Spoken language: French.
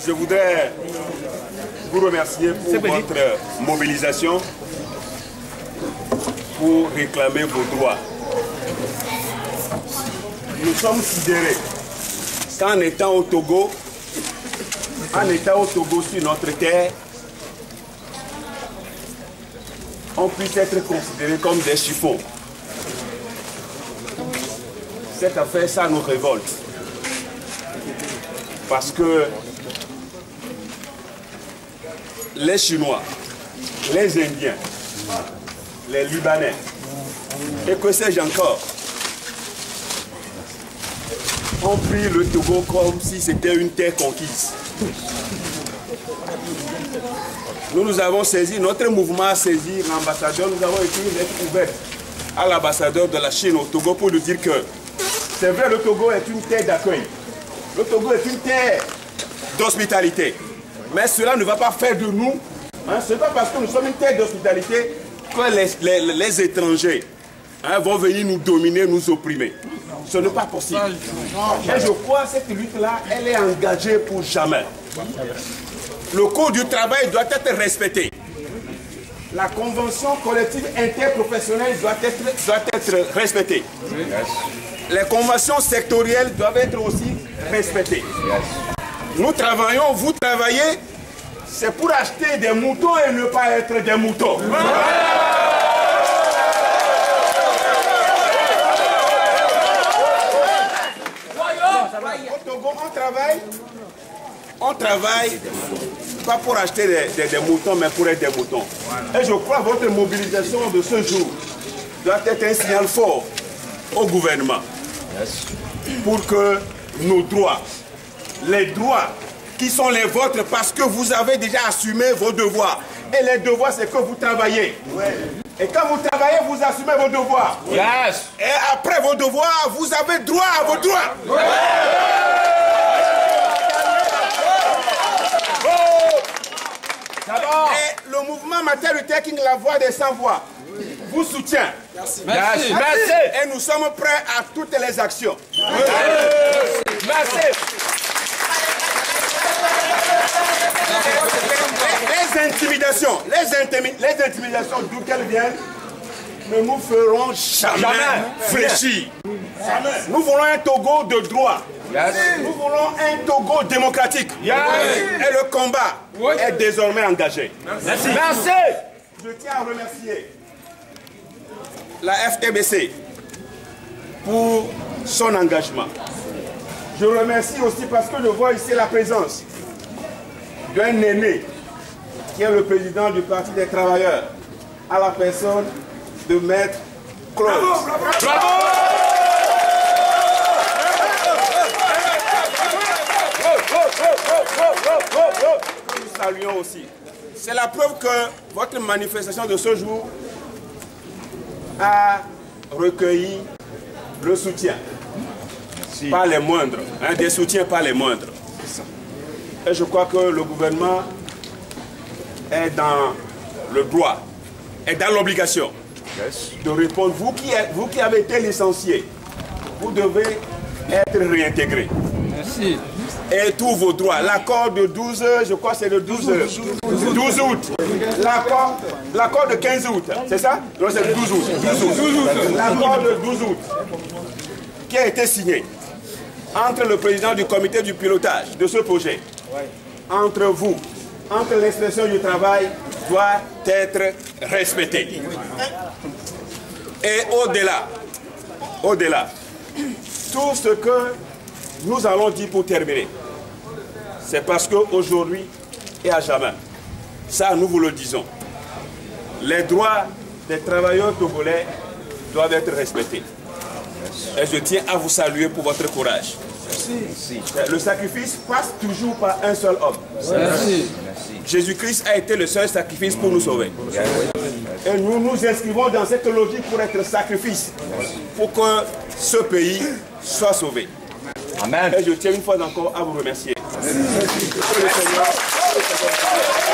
Je voudrais vous remercier pour votre mobilisation pour réclamer vos droits. Nous sommes sidérés qu'en étant au Togo, sur notre terre, on puisse être considérés comme des chiffons. Cette affaire, ça nous révolte. Parce que les Chinois, les Indiens, les Libanais, et que sais-je encore, ont pris le Togo comme si c'était une terre conquise. Nous avons saisi, notre mouvement a saisi l'ambassadeur, nous avons écrit une lettre ouverte à l'ambassadeur de la Chine au Togo pour lui dire que c'est vrai, le Togo est une terre d'accueil. Le Togo est une terre d'hospitalité. Mais cela ne va pas faire de nous, ce n'est pas parce que nous sommes une terre d'hospitalité que les étrangers vont venir nous dominer, nous opprimer. Ce n'est pas possible. Et je crois que cette lutte-là, elle est engagée pour jamais. Le code du travail doit être respecté. La convention collective interprofessionnelle doit être respectée. Les conventions sectorielles doivent être aussi respectées. Nous travaillons, vous travaillez, c'est pour acheter des moutons et ne pas être des moutons. Au Togo, on travaille pas pour acheter des moutons, mais pour être des moutons. Et je crois que votre mobilisation de ce jour doit être un signal fort au gouvernement pour que nos droits, les droits qui sont les vôtres parce que vous avez déjà assumé vos devoirs. Et les devoirs, c'est que vous travaillez. Et quand vous travaillez, vous assumez vos devoirs. Et après vos devoirs, vous avez droit à vos droits. Et le mouvement Martin Luther King, la voix des sans-voix, vous soutient. Merci. Et nous sommes prêts à toutes les actions. Merci. Les intimidations d'où qu'elles viennent, ne nous feront jamais fléchir. Nous voulons un Togo de droit. Nous voulons un Togo démocratique. Et le combat est désormais engagé. Merci. Je tiens à remercier la FTBC pour son engagement. Je remercie aussi parce que je vois ici la présence d'un aîné qui est le président du Parti des travailleurs, à la personne de Maître Claude. Bravo. Nous saluons aussi. C'est la preuve que votre manifestation de ce jour a recueilli le soutien. Pas les moindres, des soutiens pas les moindres. Et je crois que le gouvernement est dans le droit, est dans l'obligation de répondre. Vous qui avez été licencié, vous devez être réintégré. Merci. Et tous vos droits. L'accord de 12, je crois que c'est le 12 août. L'accord de 15 août, c'est ça? Non, c'est le 12 août. L'accord de 12 août qui a été signé entre le président du comité du pilotage de ce projet, entre vous, entre l'inspection du travail, doit être respecté. Et au-delà, tout ce que nous allons dire pour terminer, c'est parce qu'aujourd'hui et à jamais, ça nous vous le disons, les droits des travailleurs togolais doivent être respectés. Et je tiens à vous saluer pour votre courage. Merci. Le sacrifice passe toujours par un seul homme. Merci. Jésus-Christ a été le seul sacrifice pour nous sauver. Et nous nous inscrivons dans cette logique pour être sacrifice, pour que ce pays soit sauvé. Amen. Et je tiens une fois encore à vous remercier. Merci.